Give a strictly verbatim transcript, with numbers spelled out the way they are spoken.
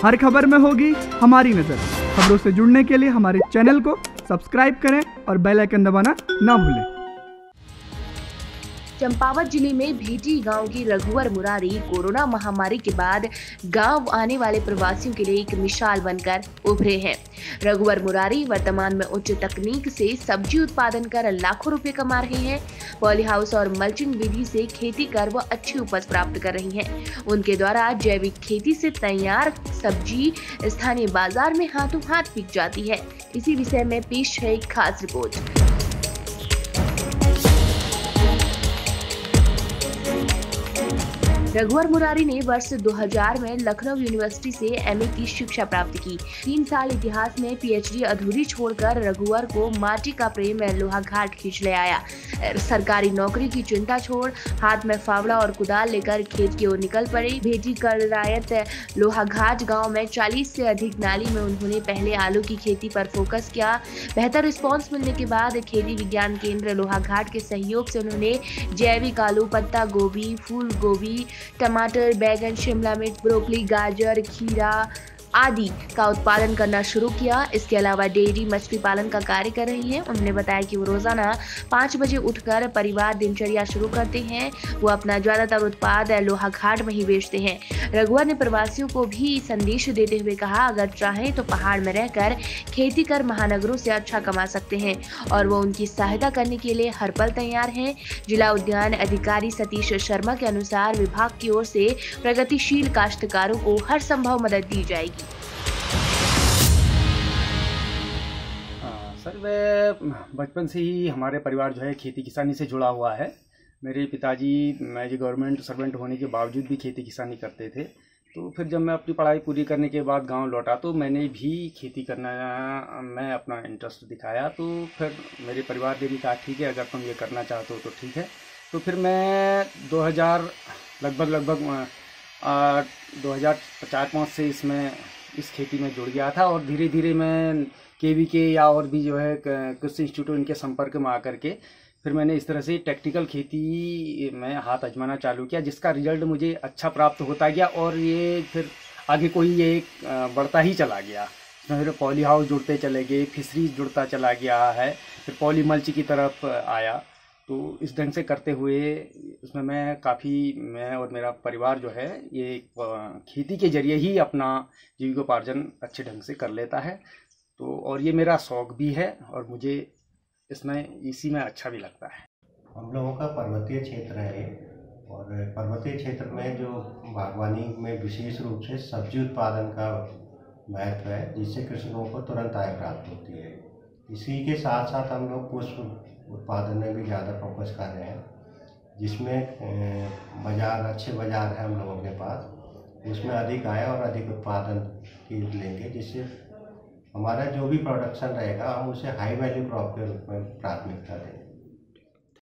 हर खबर में होगी हमारी नज़र। खबरों से जुड़ने के लिए हमारे चैनल को सब्सक्राइब करें और बेल आइकन दबाना ना भूलें। चंपावत जिले में भेटी गांव की रघुवर मुरारी कोरोना महामारी के बाद गांव आने वाले प्रवासियों के लिए एक मिसाल बनकर उभरे हैं। रघुवर मुरारी वर्तमान में उच्च तकनीक से सब्जी उत्पादन कर लाखों रुपए कमा रहे हैं। पॉली हाउस और मल्चिंग विधि से खेती कर वो अच्छी उपज प्राप्त कर रही हैं। उनके द्वारा जैविक खेती से तैयार सब्जी स्थानीय बाजार में हाथों हाथ बिक जाती है। इसी विषय में पेश है एक खास रिपोर्ट। रघुवर मुरारी ने वर्ष दो हज़ार में लखनऊ यूनिवर्सिटी से एमए की शिक्षा प्राप्त की। तीन साल इतिहास में पीएचडी अधूरी छोड़कर रघुवर को माटी का प्रेम लोहाघाट खींच ले आया। सरकारी नौकरी की चिंता छोड़ हाथ में फावड़ा और कुदाल लेकर खेत की ओर निकल पड़े। भेटी कररायत लोहाघाट गांव में चालीस से अधिक नाली में उन्होंने पहले आलू की खेती पर फोकस किया। बेहतर रिस्पांस मिलने के बाद खेती विज्ञान केंद्र लोहाघाट के सहयोग से उन्होंने जैविक आलू, पत्ता गोभी, फूल गोभी, टमाटर, बैगन, शिमला मिर्च, ब्रोकली, गाजर, खीरा आदि का उत्पादन करना शुरू किया। इसके अलावा डेयरी, मछली पालन का कार्य कर रही हैं। उन्होंने बताया कि वो रोजाना पाँच बजे उठकर परिवार दिनचर्या शुरू करते हैं। वो अपना ज्यादातर उत्पाद लोहाघाट में ही बेचते हैं। रघुवर ने प्रवासियों को भी संदेश देते हुए कहा, अगर चाहें तो पहाड़ में रहकर खेती कर महानगरों से अच्छा कमा सकते हैं और वो उनकी सहायता करने के लिए हर पल तैयार हैं। जिला उद्यान अधिकारी सतीश शर्मा के अनुसार विभाग की ओर से प्रगतिशील काश्तकारों को हर संभव मदद दी जाएगी। सर, मैं बचपन से ही हमारे परिवार जो है खेती किसानी से जुड़ा हुआ है। मेरे पिताजी मैं गवर्नमेंट सर्वेंट होने के बावजूद भी खेती किसानी करते थे। तो फिर जब मैं अपनी पढ़ाई पूरी करने के बाद गांव लौटा तो मैंने भी खेती करना मैं अपना इंटरेस्ट दिखाया। तो फिर मेरे परिवार ने भी कहा, ठीक है, अगर तुम ये करना चाहते हो तो ठीक है। तो फिर मैं दो हज़ार लगभग लगभग दो हज़ार चार पाँच से इसमें इस खेती में जुड़ गया था और धीरे धीरे मैं केवी के या और भी जो है कृषि इंस्टीट्यूट इनके संपर्क में आकर के फिर मैंने इस तरह से टेक्निकल खेती में हाथ आजमाना चालू किया, जिसका रिजल्ट मुझे अच्छा प्राप्त होता गया और ये फिर आगे कोई ये बढ़ता ही चला गया। इसमें फिर पॉली हाउस जुड़ते चले गए, फिशरीज जुड़ता चला गया है, फिर पॉली मल्च की तरफ आया। तो इस ढंग से करते हुए इसमें मैं काफ़ी मैं और मेरा परिवार जो है ये खेती के जरिए ही अपना जीविकोपार्जन अच्छे ढंग से कर लेता है। तो और ये मेरा शौक भी है और मुझे इसमें इसी में अच्छा भी लगता है। हम लोगों का पर्वतीय क्षेत्र है और पर्वतीय क्षेत्र में जो बागवानी में विशेष रूप से सब्जी उत्पादन का महत्व है, जिससे कृषकों को तुरंत आय प्राप्त होती है। इसी के साथ साथ हम लोग पुष्प उत्पादन में भी ज़्यादा फोकस कर रहे हैं, जिसमें बाज़ार अच्छे बाज़ार है हम लोगों के पास, उसमें अधिक आय और अधिक उत्पादन की लेंगे, जिससे हमारा जो भी प्रोडक्शन रहेगा हम उसे हाई वैल्यू क्रॉप के रूप में प्राथमिकता देंगे।